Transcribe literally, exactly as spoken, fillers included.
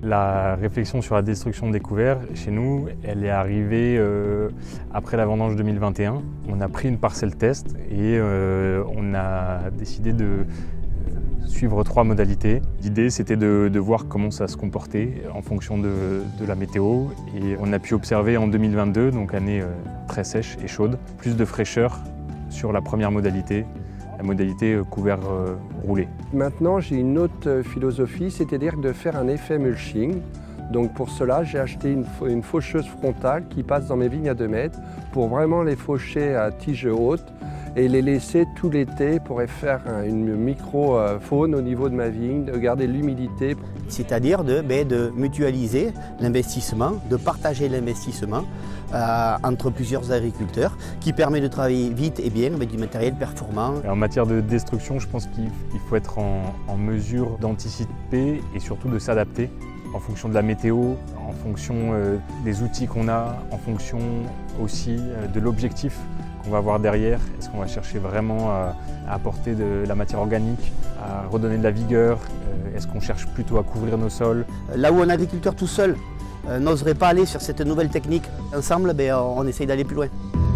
La réflexion sur la destruction des couverts, chez nous, elle est arrivée euh, après la vendange deux mille vingt et un. On a pris une parcelle test et euh, on a décidé de euh, suivre trois modalités. L'idée, c'était de, de voir comment ça se comportait en fonction de, de la météo. Et on a pu observer en deux mille vingt-deux, donc année euh, très sèche et chaude, plus de fraîcheur sur la première modalité, la modalité euh, couvert euh, roulé. Maintenant, j'ai une autre philosophie, c'est-à-dire de faire un effet mulching. Donc pour cela, j'ai acheté une, une faucheuse frontale qui passe dans mes vignes à deux mètres pour vraiment les faucher à tige haute et les laisser tout l'été pour faire une micro-faune au niveau de ma vigne, de garder l'humidité. C'est-à-dire de, ben, de mutualiser l'investissement, de partager l'investissement euh, entre plusieurs agriculteurs, qui permet de travailler vite et bien avec du matériel performant. Et en matière de destruction, je pense qu'il faut être en, en mesure d'anticiper et surtout de s'adapter en fonction de la météo, en fonction euh, des outils qu'on a, en fonction aussi euh, de l'objectif qu'on va avoir derrière. Est-ce qu'on va chercher vraiment à, à apporter de la matière organique, à redonner de la vigueur? euh, Est-ce qu'on cherche plutôt à couvrir nos sols? Là où un agriculteur tout seul euh, n'oserait pas aller sur cette nouvelle technique, ensemble, ben, on essaye d'aller plus loin.